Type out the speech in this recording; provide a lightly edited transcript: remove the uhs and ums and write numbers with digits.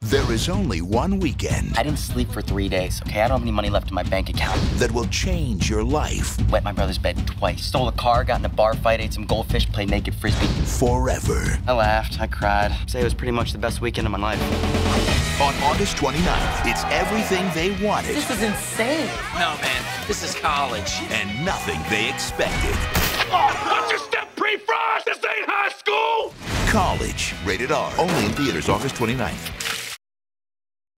There is only one weekend I didn't sleep for 3 days, okay? I don't have any money left in my bank account. that will change your life Wet my brother's bed twice. Stole a car, got in a bar fight, ate some goldfish, played naked frisbee. forever. I laughed, I cried. I'd say it was pretty much the best weekend of my life. On August 29th, it's everything they wanted This is insane. No, man, this is college. and nothing they expected. What's your step pre-frost? This ain't high school! College, rated R. Only in theaters August 29th.